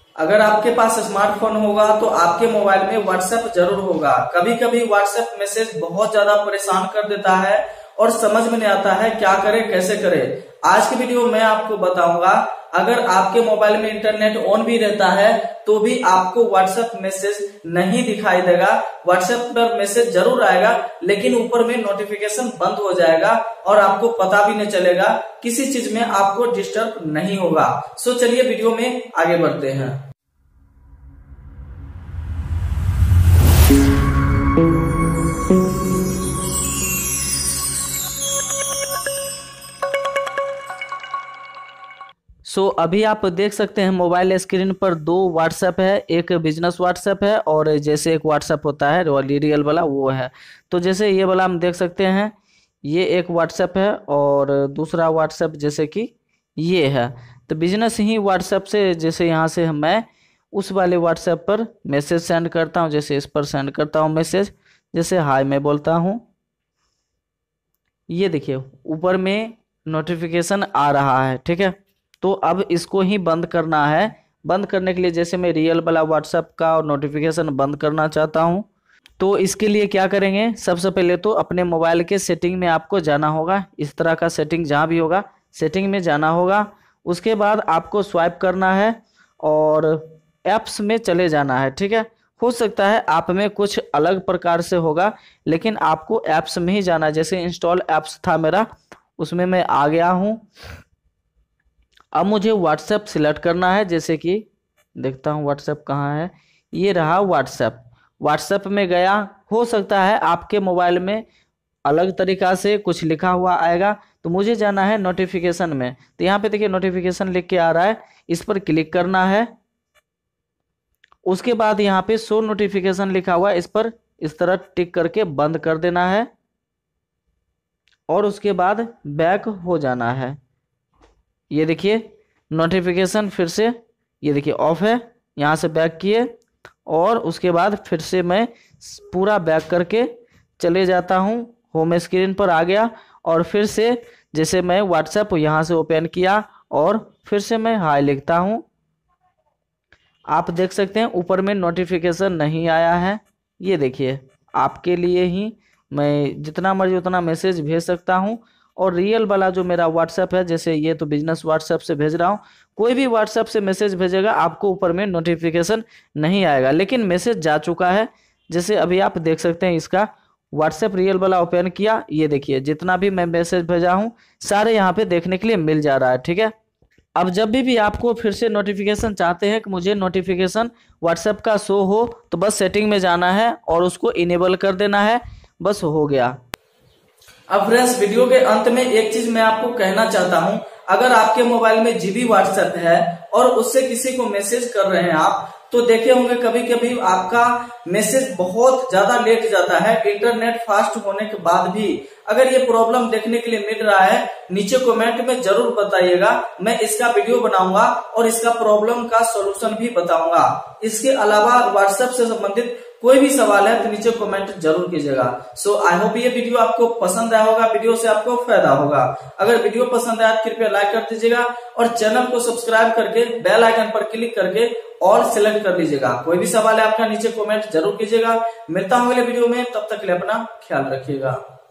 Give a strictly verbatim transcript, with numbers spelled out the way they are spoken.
अगर आपके पास स्मार्टफोन होगा तो आपके मोबाइल में व्हाट्सएप जरूर होगा। कभी कभी व्हाट्सएप मैसेज बहुत ज्यादा परेशान कर देता है और समझ में नहीं आता है क्या करे कैसे करे। आज की वीडियो में आपको बताऊंगा, अगर आपके मोबाइल में इंटरनेट ऑन भी रहता है तो भी आपको व्हाट्सएप मैसेज नहीं दिखाई देगा। व्हाट्सएप पर मैसेज जरूर आएगा लेकिन ऊपर में नोटिफिकेशन बंद हो जाएगा और आपको पता भी नहीं चलेगा, किसी चीज में आपको डिस्टर्ब नहीं होगा। सो चलिए वीडियो में आगे बढ़ते हैं। सो so, अभी आप देख सकते हैं मोबाइल स्क्रीन पर दो व्हाट्सएप है, एक बिजनेस व्हाट्सएप है और जैसे एक व्हाट्सएप होता है रियल वाला वो है। तो जैसे ये वाला हम देख सकते हैं, ये एक व्हाट्सएप है और दूसरा व्हाट्सएप जैसे कि ये है। तो बिजनेस ही व्हाट्सएप से जैसे यहाँ से मैं उस वाले व्हाट्सएप पर मैसेज सेंड करता हूँ, जैसे इस पर सेंड करता हूँ मैसेज, जैसे हाय मैं बोलता हूँ, ये देखिए ऊपर में नोटिफिकेशन आ रहा है। ठीक है, तो अब इसको ही बंद करना है। बंद करने के लिए जैसे मैं रियल वाला व्हाट्सएप का नोटिफिकेशन बंद करना चाहता हूं, तो इसके लिए क्या करेंगे, सबसे पहले तो अपने मोबाइल के सेटिंग में आपको जाना होगा। इस तरह का सेटिंग जहां भी होगा सेटिंग में जाना होगा। उसके बाद आपको स्वाइप करना है और ऐप्स में चले जाना है। ठीक है, हो सकता है आप में कुछ अलग प्रकार से होगा लेकिन आपको ऐप्स में ही जाना है। जैसे इंस्टॉल ऐप्स था मेरा, उसमें मैं आ गया हूँ। अब मुझे व्हाट्सएप सिलेक्ट करना है, जैसे कि देखता हूँ व्हाट्सएप कहाँ है, ये रहा व्हाट्सएप। व्हाट्सएप में गया, हो सकता है आपके मोबाइल में अलग तरीका से कुछ लिखा हुआ आएगा, तो मुझे जाना है नोटिफिकेशन में। तो यहाँ पे देखिए नोटिफिकेशन लिख के आ रहा है, इस पर क्लिक करना है। उसके बाद यहाँ पे शो नोटिफिकेशन लिखा हुआ है, इस पर इस तरह टिक करके बंद कर देना है और उसके बाद बैक हो जाना है। ये देखिए नोटिफिकेशन फिर से ये देखिए ऑफ है, यहाँ से बैक किए और उसके बाद फिर से मैं पूरा बैक करके चले जाता हूँ, होम स्क्रीन पर आ गया और फिर से जैसे मैं व्हाट्सएप यहाँ से ओपन किया और फिर से मैं हाय लिखता हूँ। आप देख सकते हैं ऊपर में नोटिफिकेशन नहीं आया है। ये देखिए आपके लिए ही मैं जितना मर्जी उतना मैसेज भेज सकता हूँ। और रियल वाला जो मेरा व्हाट्सएप है, जैसे ये तो बिजनेस व्हाट्सएप से भेज रहा हूँ, कोई भी व्हाट्सएप से मैसेज भेजेगा आपको ऊपर में नोटिफिकेशन नहीं आएगा लेकिन मैसेज जा चुका है। जैसे अभी आप देख सकते हैं इसका व्हाट्सएप रियल वाला ओपन किया, ये देखिए जितना भी मैं मैसेज भेजा हूँ सारे यहाँ पे देखने के लिए मिल जा रहा है। ठीक है, अब जब भी भी आपको फिर से नोटिफिकेशन चाहते हैं कि मुझे नोटिफिकेशन व्हाट्सएप का शो हो, तो बस सेटिंग में जाना है और उसको इनेबल कर देना है, बस हो गया। अब फ्रेंड्स वीडियो के अंत में एक चीज मैं आपको कहना चाहता हूं, अगर आपके मोबाइल में जीबी व्हाट्सएप है और उससे किसी को मैसेज कर रहे हैं आप, तो देखे होंगे कभी कभी आपका मैसेज बहुत ज्यादा लेट जाता है इंटरनेट फास्ट होने के बाद भी। अगर ये प्रॉब्लम देखने के लिए मिल रहा है नीचे कमेंट में जरूर बताइएगा, मैं इसका वीडियो बनाऊंगा और इसका प्रॉब्लम का सॉल्यूशन भी बताऊंगा। इसके अलावा व्हाट्सएप से संबंधित कोई भी सवाल है तो नीचे कमेंट जरूर कीजिएगा। सो आई होप ये वीडियो आपको पसंद आया होगा, वीडियो से आपको फायदा होगा। अगर वीडियो पसंद आया तो कृपया लाइक कर दीजिएगा और चैनल को सब्सक्राइब करके बेल आइकन पर क्लिक करके ऑल सेलेक्ट कर लीजिएगा। कोई भी सवाल है आपका नीचे कमेंट जरूर कीजिएगा। मिलता हूँ अगले वीडियो में, तब तक के लिए अपना ख्याल रखिएगा।